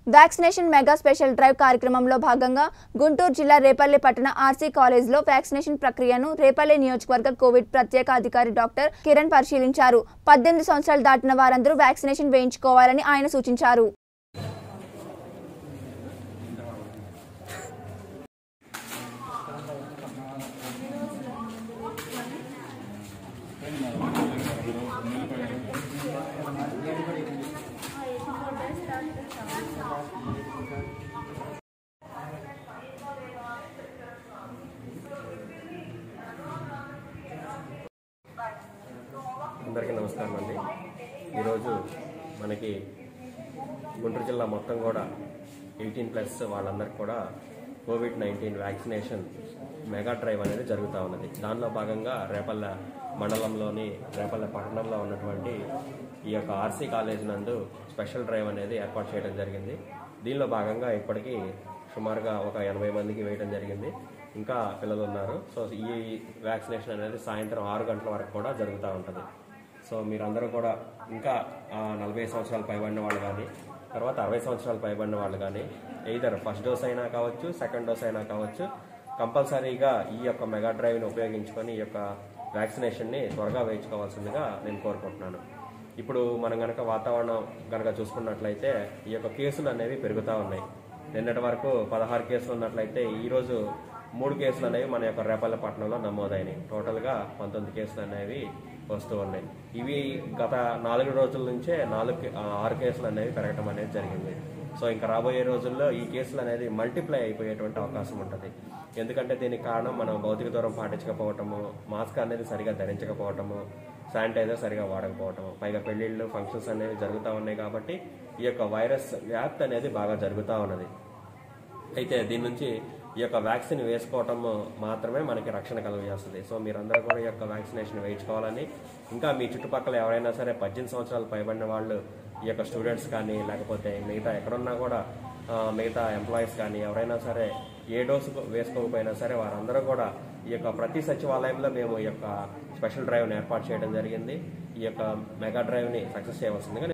Vaccination mega special drive కార్యక్రమంలో భాగంగా గుంటూరు జిల్లా రేపల్లె పట్టణ ఆర్సీ కాలేజ్లో వ్యాక్సినేషన్ ప్రక్రియను రేపల్లె నియోజకవర్గ కోవిడ్ ప్రత్యేక అధికారి డాక్టర్ కిరణ్ పరిశీలించారు. 18 సంవత్సరాలు దాటిన వారందరూ వ్యాక్సినేషన్ వేయించుకోవాలని ఆయన సూచించారు. అందరికీ నమస్కారం అండి. ఈరోజు మనకి గుంటూరు జిల్లా మొత్తం కూడా 18+ వాళ్ళందరికీ కూడా కోవిడ్-19 వ్యాక్సినేషన్ మెగా డ్రైవ్ అనేది జరుగుతూ ఉన్నది. దానిలో భాగంగా రేపల్లె మండలంలోని రేపల్లె పట్టణంలో ఉన్నటువంటి ఈ యొక్క ఆర్సీ కాలేజ్ నందు స్పెషల్ డ్రైవ్ అనేది ఏర్పాటు చేయడం జరిగింది. దీనిలో భాగంగా ఇప్పటికీ సుమారుగా ఒక 80 మందికి వేయడం జరిగింది. ఇంకా పిల్లలు ఉన్నారు. సో ఈ వ్యాక్సినేషన్ అనేది సాయంత్రం 6 గంటల వరకు కూడా జరుగుతూ ఉంటుంది. సో మీరందరూ కూడా ఇంకా 40 సంవత్సరాలు పైబడిన వాళ్ళు కానీ, తర్వాత 60 సంవత్సరాలు పైబడిన వాళ్ళు కానీ, ఎయిదర్ ఫస్ట్ డోస్ అయినా కావచ్చు, సెకండ్ డోస్ అయినా కావచ్చు, కంపల్సరీగా ఈ యొక్క మెగా డ్రైవ్ని ఉపయోగించుకొని ఈ యొక్క వ్యాక్సినేషన్ని త్వరగా వేయించుకోవాల్సిందిగా నేను కోరుకుంటున్నాను. ఇప్పుడు మనం కనుక వాతావరణం కనుక చూసుకున్నట్లయితే ఈ యొక్క కేసులు అనేవి పెరుగుతూ ఉన్నాయి. నిన్నటి వరకు 16 కేసులు ఉన్నట్లయితే ఈరోజు 3 కేసులు అనేవి మన యొక్క రేపల్లె పట్టణంలో నమోదైనవి. టోటల్గా 19 కేసులు అనేవి వస్తూ ఉన్నాయి. ఇవి గత 4 రోజుల నుంచే 6 కేసులు అనేవి పెరగడం అనేది జరిగింది. సో ఇంకా రాబోయే రోజుల్లో ఈ కేసులు అనేది మల్టిప్లై అయిపోయేటువంటి అవకాశం ఉంటుంది. ఎందుకంటే దీనికి కారణం మనం భౌతిక దూరం పాటించకపోవటము, మాస్క్ అనేది సరిగా ధరించకపోవటము, శానిటైజర్ సరిగా వాడకపోవటము, పైగా పెళ్లిళ్ళు ఫంక్షన్స్ అనేవి జరుగుతూ ఉన్నాయి. కాబట్టి ఈ యొక్క వైరస్ వ్యాప్తి అనేది బాగా జరుగుతూ ఉన్నది. అయితే దీని నుంచి ఈ యొక్క వ్యాక్సిన్ వేసుకోవటం మాత్రమే మనకి రక్షణ కలుగజేస్తుంది. సో మీరందరూ కూడా ఈ యొక్క వ్యాక్సినేషన్ వేయించుకోవాలని, ఇంకా మీ చుట్టుపక్కల ఎవరైనా సరే 18 సంవత్సరాలు పైబడిన వాళ్ళు, ఈ యొక్క స్టూడెంట్స్ కానీ, లేకపోతే మిగతా ఎక్కడున్నా కూడా మిగతా ఎంప్లాయీస్ కానీ ఎవరైనా సరే ఏ డోసు వేసుకోకపోయినా సరే వారందరూ కూడా ఈ యొక్క ప్రతి సచివాలయంలో మేము ఈ యొక్క స్పెషల్ డ్రైవ్ని ఏర్పాటు చేయడం జరిగింది. ఈ యొక్క మెగా డ్రైవ్ని సక్సెస్ చేయవలసిందిగా